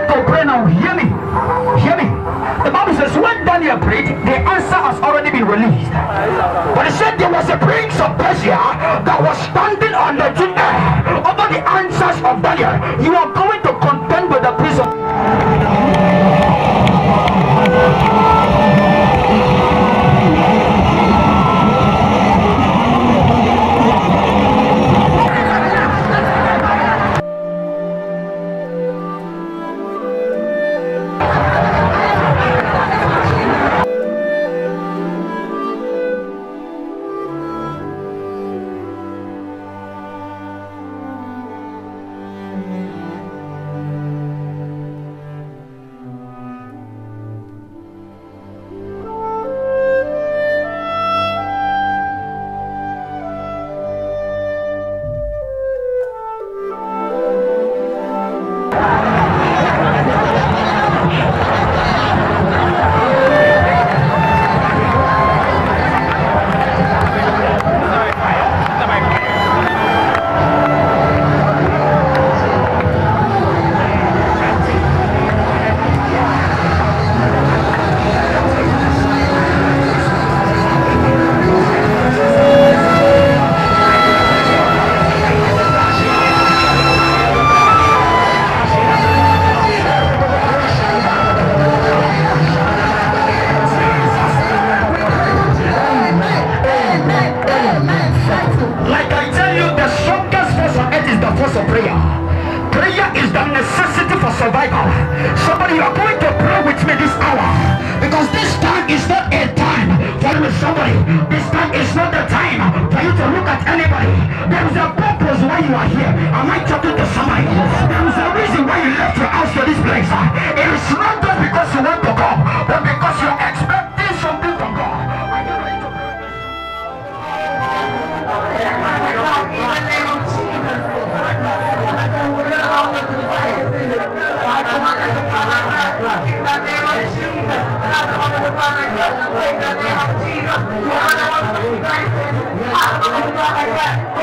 going to pray now. Hear me. Hear me. The Bible says when Daniel prayed, the answer has already been released. But it said there was a prince of Persia that was standing on the air over the answers of Daniel. You are going to contend with the prince of survival. Somebody, you are going to pray with me this hour, because this time is not a time for you. Somebody, this time is not the time for you to look at anybody. There is a purpose why you are here. Am I talking to somebody? There is a reason why you left your house to this place. It is not just because you want to come, but because you are expecting something from God. Are you ready to pray? In the name of Jesus,